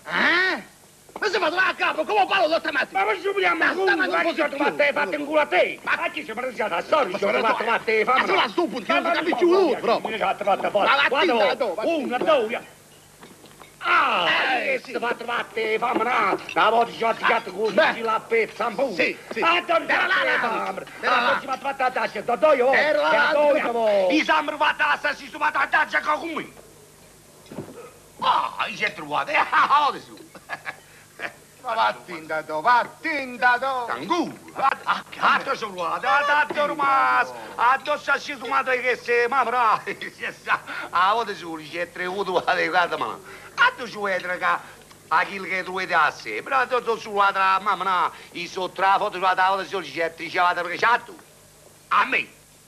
Ma si fa trovare a capo, come parlo da stamattina? Ma ci vogliamo a culo, ma ci siamo trovati fatte in culo a te. Ma chi siamo resi a storia, ci siamo trovati fatte fammi. Ma sono stupido, che non si capisce più, però. Ma una, due. Ah, si fa trovate fammi, una volta ci ha tirato con la pezza un po'. Sì, sì. Era là. Ci ha fatto la tazza, do io. Era là. I siamo trovati la tazza, si sono trovati la tazza con me. Ah, ci è trovato, adesso. Ma vattene da do, vattene da do. Tangu, atto sono da ormai, addosso a si tomato che se ma bravo, a volte su c'è tre vuoto a guarda ma, atto su entra a chi che trovate a sé, però addosso su la mamma, i sotto la foto sulla tavola solo c'è tricciata perché c'ha tu, a me.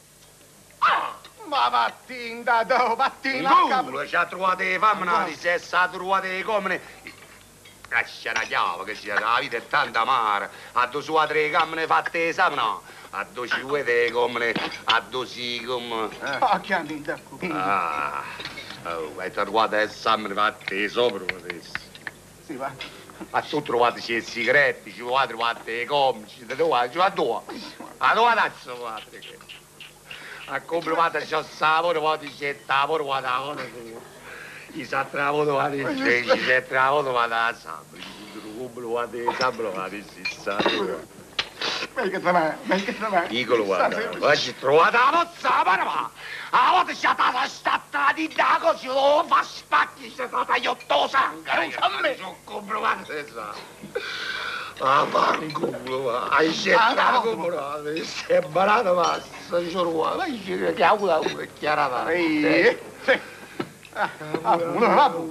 Ma vattene da do, vattene a capo. Ci ha trovato fammi, se è stato trovato come... Lascia la chiave, che la vita è tanto amara. A due sue tre cammine fatte esame, no. A due ci vuoi come, a due sì come. Chiami da qui. Hai trovato esame fatte sopra adesso. Sì, va. A tu trovate i sigaretti, ci vuoi trovate i comici, ci vuoi a due. A due tazze trovate. A comprovato c'è il sapore, poi c'è lavoro, guarda la cosa. I satravo dovati i satravo dovati a sabri, i dovati a sabri, si sa. Meglio che trovare. Dico, guarda, oggi trovate la mozza, ma a volte c'è stata stata di da così, lo fa spacchi, c'è stata iotto sangue. A me sono comprovato, ah, fanculo, hai scelto comprovato, si è barato, ma sei solo, ma che ha avuto una chiarata. Uno rabo.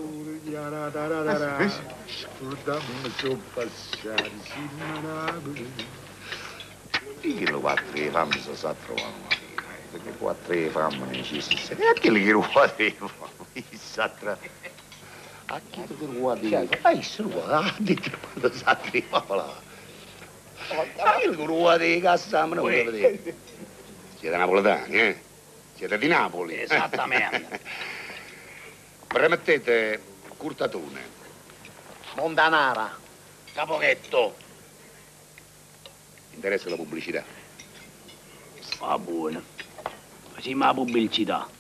Scordammi sono passati, si manabili. Che lo quattro fammi sono sa trovare, perché quattro fammi non ci si sa. E a chi li ruote fammi, sa tra... A chi li ruote? Dai, si ruote, dite quando sa trovare là. A chi li ruote, cassamo, non lo vedete. Siete napoletani, Siete di Napoli. Esattamente. Permettete, Curtatone. Montanara. Capochetto. Interessa la pubblicità? Va buono. Sì, ma la pubblicità.